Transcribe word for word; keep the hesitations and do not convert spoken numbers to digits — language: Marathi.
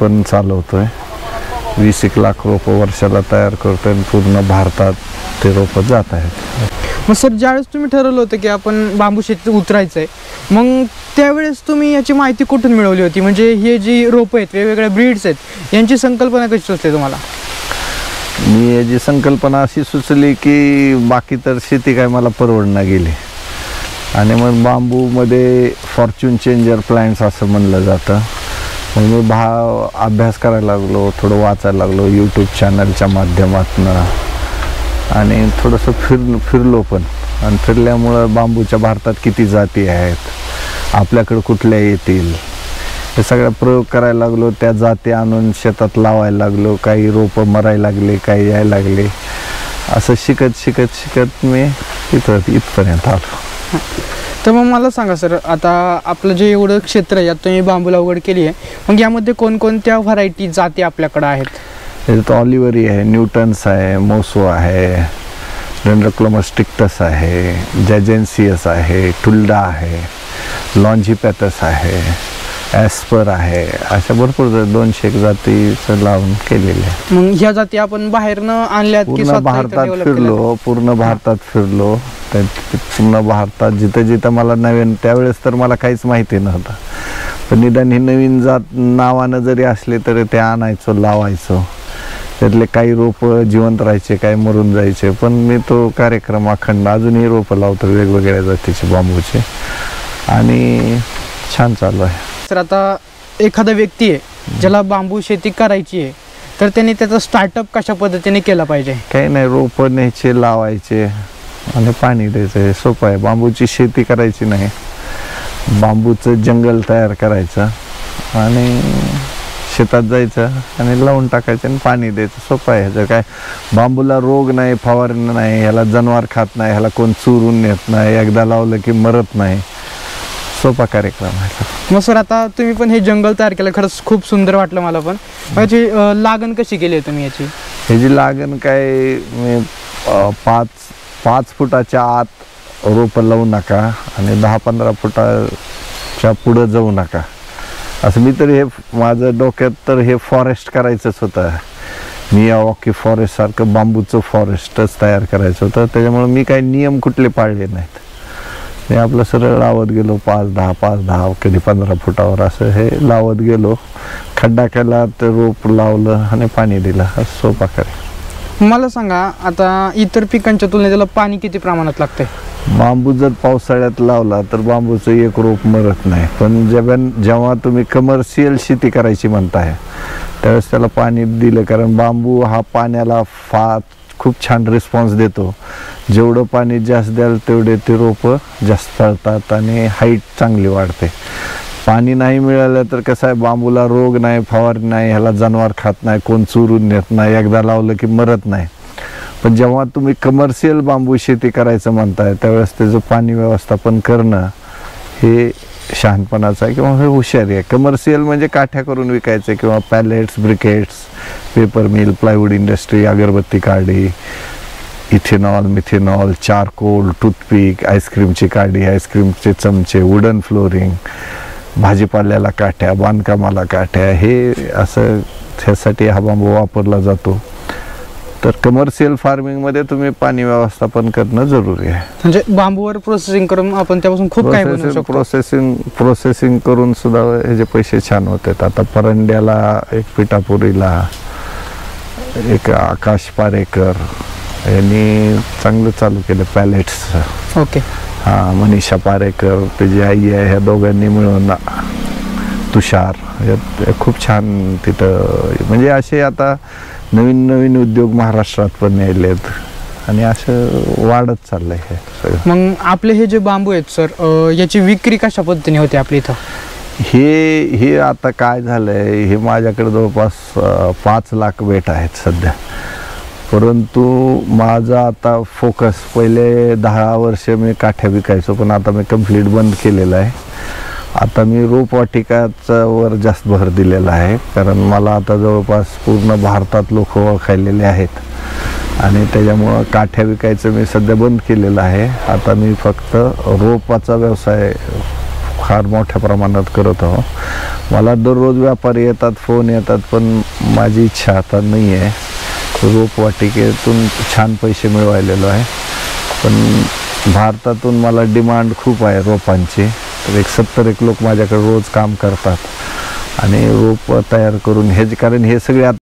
पण चालवतोय. वीस एक लाख रोपं वर्षाला तयार करतोय. पूर्ण भारतात ते रोपं जात आहेत. मग सर ज्यावेळेस तुम्ही ठरवलं होतं की आपण बांबू शेतीत उतरायचं आहे, मग त्यावेळेस तुम्ही याची माहिती कुठून मिळवली होती? म्हणजे हे जी रोपं आहेत, वेगवेगळ्या ब्रीड्स आहेत, यांची संकल्पना कशी सुचली तुम्हाला? मी याची संकल्पना अशी सुचली की बाकी तर शेती काय मला परवडणं गेली आणि मग बांबूमध्ये फॉर्च्यून चेंजर प्लांट्स असं म्हणलं जातं. मग मी भा अभ्यास करायला लागलो, थोडं वाचायला लागलो यूट्यूब चॅनलच्या माध्यमातून आणि थोडंसं फिर फिरलो पण. आणि फिरल्यामुळं बांबूच्या भारतात किती जाती आहेत, आपल्याकडं कुठल्या येतील, हे सगळा प्रयोग करायला लागलो. त्या जाती आणून शेतात लावायला लागलो. काही रोपं मरायला लागले, काही यायला लागले. असं शिकत शिकत शिकत मी इथं इथपर्यंत आलो. तर मग मला सांगा सर, आता आपलं जे एवढं क्षेत्र आहे यात तुम्ही बांबू लागवड केली आहे, मग यामध्ये कोणकोणत्या व्हरायटी जाती आपल्याकडं आहेत? त्याच्यात ऑलिव्हरी आहे, न्यूटन्स आहे, मोसो आहे, डेंड्रोक्लोमस स्ट्रिक्टस आहे, जॅजेन्सियस आहे, टुल्डा आहे, लॉन्जिपॅथस आहे, ॲस्पर आहे. अशा भरपूर दोनशे एक जातीचं लावून केलेले आहे. मग ह्या जाती आपण बाहेरनं आणल्यात की पूर्ण भारतात फिरलो पूर्ण भारतात फिरलो पूर्ण भारतात जिथं जिथं मला नवीन, त्यावेळेस तर मला काहीच माहिती नव्हतं, पण निदान ही नवीन जात नावानं जरी असले तरी ते आणायचो, लावायचो. त्यातले काही रोपं जिवंत राहायचे, काही मरून जायचे, पण मी तो कार्यक्रम अखंड अजूनही रोपं लावतो वेगवेगळ्या जातीचे बांबूचे आणि छान चालू आहे. तर आता एखादा व्यक्ती आहे ज्याला बांबू शेती करायची आहे, तर त्याने त्याचा स्टार्टअप कशा पद्धतीने केला पाहिजे? काही नाही, रोपं न्यायचे, लावायचे आणि पाणी द्यायचं. सोपं आहे. बांबूची शेती करायची नाही, बांबूचं जंगल तयार करायचं आणि शेतात जायचं आणि लावून टाकायचं आणि पाणी द्यायचं. सोपं आहे. जर काय बांबूला रोग नाही, फवारणी नाही, ह्याला जनावर खात नाही, ह्याला कोण चुरून नेत नाही, एकदा लावलं की मरत नाही. सोपा कार्यक्रम आहे. मग सर आता तुम्ही पण हे जंगल तयार केलं, खरंच खूप सुंदर वाटलं मला. पण याची लागण कशी केली आहे तुम्ही याची? ह्याची लागण काय, मी पाच पाच फुटाच्या आत रोपं लावू नका आणि दहा पंधरा फुटाच्या पुढं जाऊ नका असं. मी तरी हे माझं डोक्यात तर हे फॉरेस्ट करायचंच होतं. मियावाकी फॉरेस्ट सारखं बांबूचं फॉरेस्टच तयार करायचं होतं. त्याच्यामुळे मी काही नियम कुठले पाळले नाहीत. मी आपलं सरळ लावत गेलो, पाच दहा पाच दहा कधी पंधरा फुटावर असं हे लावत गेलो. खड्डा केला, तर रोप लावलं आणि पाणी दिलं. हा सोपा करे. मला सांगा, आता इतर पिकांच्या तुलनेत त्याला पाणी किती प्रमाणात लागते? बांबू जर पावसाळ्यात लावला तर बांबूचं एक रोप मरत नाही, पण जेव्हा जेव्हा तुम्ही कमर्शियल शेती करायची म्हणताय त्यावेळेस त्याला पाणी दिलं, कारण बांबू हा पाण्याला फार खूप छान रिस्पॉन्स देतो. जेवढं पाणी जास्त द्याल तेवढे ते रोपं जास्त फळतात आणि हाईट चांगली वाढते. पाणी नाही मिळालं तर कसं आहे, बांबूला रोग नाही, फवारणी नाही, ह्याला जनावर खात नाही, कोण चुरून नेत नाही, एकदा लावलं की मरत नाही. पण जेव्हा तुम्ही कमर्शियल बांबू शेती करायचं म्हणताय त्यावेळेस त्याचं पाणी व्यवस्थापन करणं हे शहाणपणाचं आहे किंवा हे हुशारी आहे. कमर्शियल म्हणजे काठ्या करून विकायचं किंवा pallets, briquettes, paper mill, plywood industry, अगरबत्ती काडी, इथेनॉल, मिथेनॉल, चारकोल, टूथपिक, आईस्क्रीमची काडी, आईस्क्रीमचे चमचे, वुडन फ्लोरिंग, भाजीपाल्याला काठ्या, बांधकामाला काठ्या, हे असं ह्यासाठी हा बांबू वापरला जातो. तर कमर्शियल फार्मिंगमध्ये तुम्ही पाणी व्यवस्थापन करणं जरुरी आहे. म्हणजे बांबूवर प्रोसेसिंग करून आपण त्यापासून खूप काही बनवू शकतो. प्रोसेसिंग प्रोसेसिंग करून सुद्धा ह्याचे पैसे छान होतात. आता परंड्याला एक पिठापुरीला एक आकाश पारेकर यांनी चांगलं चालू केलं पॅलेट्स. ओके. हां, मनीषा पारेकर त्याची आई आहे, ह्या दोघांनी मिळून तुषार यात खूप छान तिथं, म्हणजे असे आता नवीन नवीन उद्योग महाराष्ट्रात पण यायलेत आणि असं वाढत चाललंय हे सगळं. मग आपले हे जे बांबू आहेत सर, याची विक्री कशा पद्धतीने होते आपल्या इथं? हे हे आता काय झालंय, हे माझ्याकडे जवळपास पाच लाख बेट आहेत सध्या. परंतु माझा आता फोकस, पहिले दहा वर्ष मी काठ्या विकायचो, पण आता मी कंप्लीट बंद केलेलं आहे. आता मी रोपवाटिकाचा वर जास्त भर दिलेला आहे, कारण मला आता जवळपास पूर्ण भारतात लोक ओळखायलेले आहेत आणि त्याच्यामुळं काठ्या विकायचं मी सध्या बंद केलेलं आहे. आता मी फक्त रोपाचा व्यवसाय फार मोठ्या प्रमाणात करत आहोत. मला दररोज व्यापारी येतात, फोन येतात, पण माझी इच्छा आता नाही आहे. रोपवाटिकेतून छान पैसे मिळवायलेलो आहे, पण भारतातून मला डिमांड खूप आहे रोपांची. तर एक सत्तर एक लोक माझ्याकडे रोज काम करतात आणि रोप तयार करून हे, कारण हे सगळे